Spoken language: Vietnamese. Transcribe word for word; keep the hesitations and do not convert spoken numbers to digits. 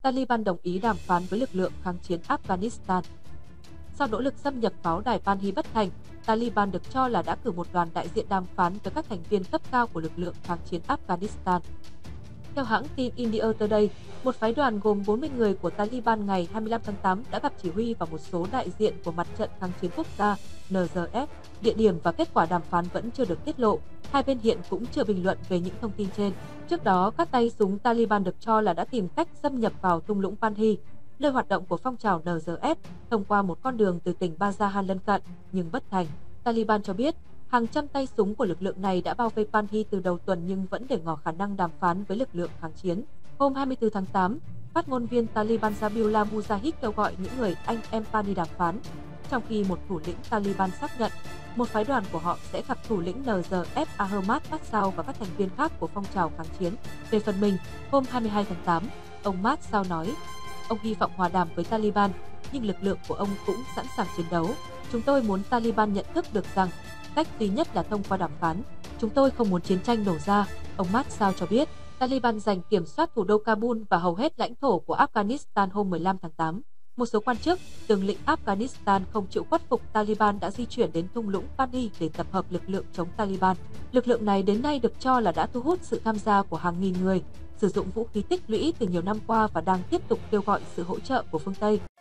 Taliban đồng ý đàm phán với lực lượng kháng chiến Afghanistan. Sau nỗ lực xâm nhập pháo đài Panhi bất thành, Taliban được cho là đã cử một đoàn đại diện đàm phán với các thành viên cấp cao của lực lượng kháng chiến Afghanistan. Theo hãng tin India Today, một phái đoàn gồm bốn mươi người của Taliban ngày hai mươi lăm tháng tám đã gặp chỉ huy và một số đại diện của Mặt trận Kháng chiến Quốc gia N R F. Địa điểm và kết quả đàm phán vẫn chưa được tiết lộ. Hai bên hiện cũng chưa bình luận về những thông tin trên. Trước đó, các tay súng Taliban được cho là đã tìm cách xâm nhập vào thung lũng Panhi, nơi hoạt động của phong trào N R F, thông qua một con đường từ tỉnh Bajahan lân cận, nhưng bất thành. Taliban cho biết, hàng trăm tay súng của lực lượng này đã bao vây Panhi từ đầu tuần nhưng vẫn để ngỏ khả năng đàm phán với lực lượng kháng chiến. Hôm hai mươi tư tháng tám, phát ngôn viên Taliban Zabihullah Mujahid kêu gọi những người anh em Panhi đàm phán, trong khi một thủ lĩnh Taliban xác nhận một phái đoàn của họ sẽ gặp thủ lĩnh N R F Ahmad Matsau và các thành viên khác của phong trào kháng chiến. Về phần mình, hôm hai mươi hai tháng tám, ông Matsau nói, ông hy vọng hòa đàm với Taliban, nhưng lực lượng của ông cũng sẵn sàng chiến đấu. Chúng tôi muốn Taliban nhận thức được rằng cách duy nhất là thông qua đàm phán. Chúng tôi không muốn chiến tranh nổ ra, ông Matsau cho biết. Taliban giành kiểm soát thủ đô Kabul và hầu hết lãnh thổ của Afghanistan hôm mười lăm tháng tám. Một số quan chức, tướng lĩnh Afghanistan không chịu khuất phục Taliban đã di chuyển đến thung lũng Panhi để tập hợp lực lượng chống Taliban. Lực lượng này đến nay được cho là đã thu hút sự tham gia của hàng nghìn người, sử dụng vũ khí tích lũy từ nhiều năm qua và đang tiếp tục kêu gọi sự hỗ trợ của phương Tây.